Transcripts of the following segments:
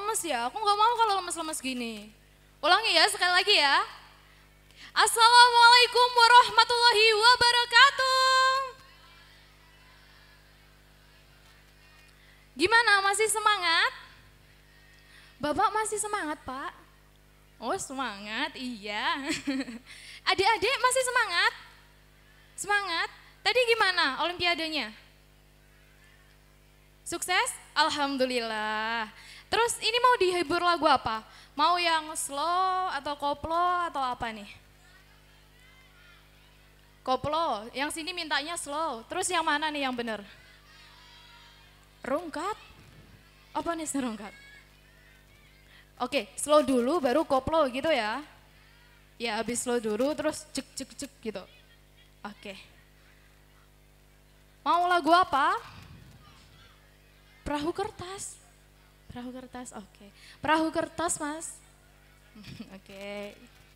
lemes ya? Aku nggak mau kalau lemes-lemes gini. Ulangi ya, sekali lagi ya. Assalamualaikum warahmatullahi wabarakatuh. Gimana, masih semangat? Bapak masih semangat, Pak? Oh, semangat, iya. Adik-adik masih semangat? Semangat? Tadi gimana olimpiadanya? Sukses? Alhamdulillah. Terus ini mau dihibur lagu apa? Mau yang slow atau koplo atau apa nih? Koplo, yang sini mintanya slow. Terus yang mana nih yang bener? Rungkat? Apa nih serungkat? Oke, slow dulu baru koplo gitu ya. Ya habis slow dulu terus cek cek cek gitu. Oke. Mau lagu apa? Perahu kertas. Perahu kertas, oke. Perahu kertas, Mas. Oke.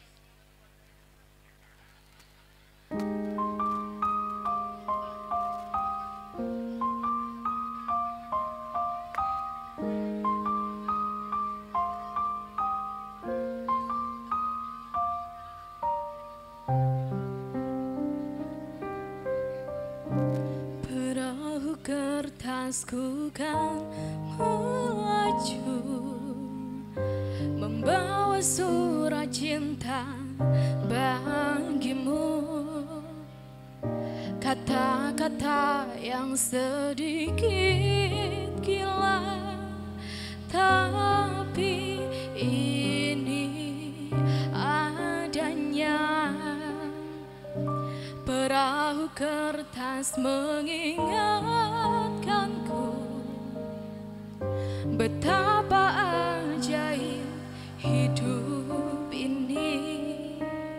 Perahu kertasku kan melaju, membawa surat cinta bagimu. Kata-kata yang sedikit gila, tapi ini adanya. Perahu kertas mengingatkanku betapa ajaib hidup ini,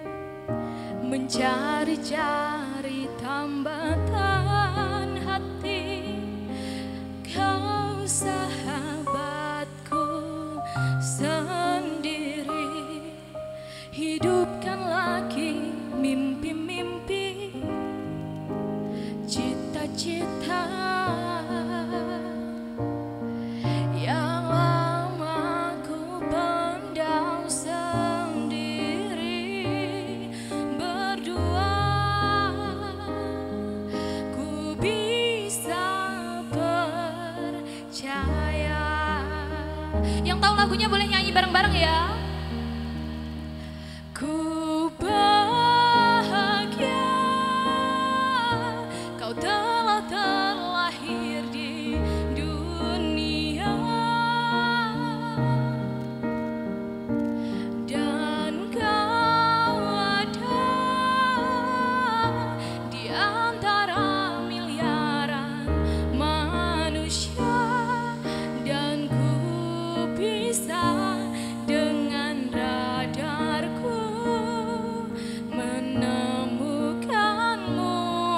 mencari-cari tambatan hati. Kau sahabatku sendiri, hidupkan lagi mimpi-mimpi, cita-cita yang lama ku pendam sendiri. Berdua ku bisa percaya. Yang tahu lagunya boleh nyanyi bareng-bareng ya. Ku bahagia kau telah terlahir di dunia, dan kau ada di antara miliaran manusia, dan ku bisa dengan radarku menemukanmu.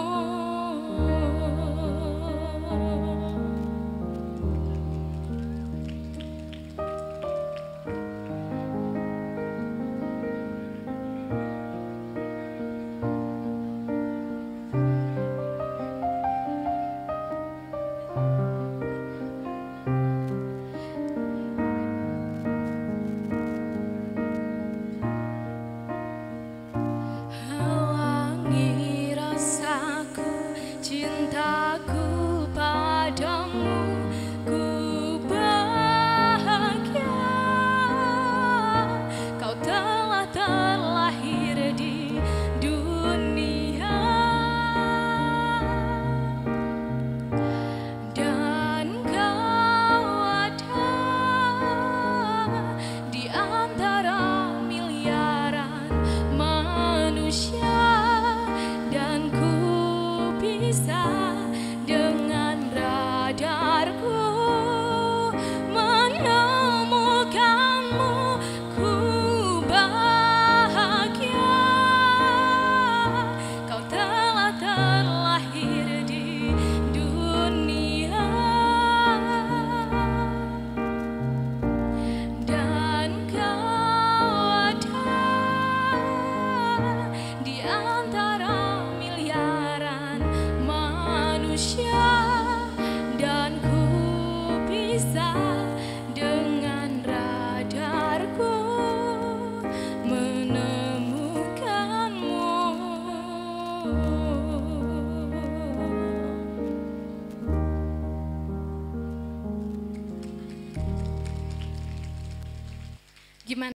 Halangi rasaku, cintaku padamu. Ku bahagia kau telah terlahir di dunia, dan kau ada di antara miliaran manusia, dan ku bisa dengan radarku menemukanmu. Ku bahagia kau telah terlahir di dunia, dan kau ada di antara miliaran manusia, dan ku bisa dengan Gimana?